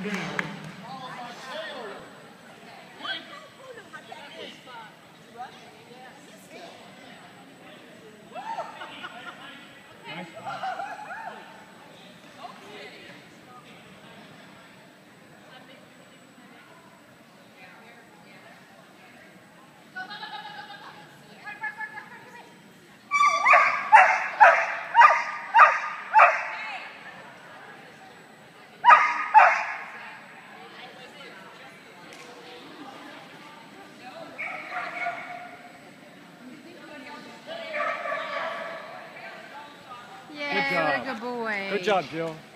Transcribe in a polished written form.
Yeah, what a good boy. Good job, Jill.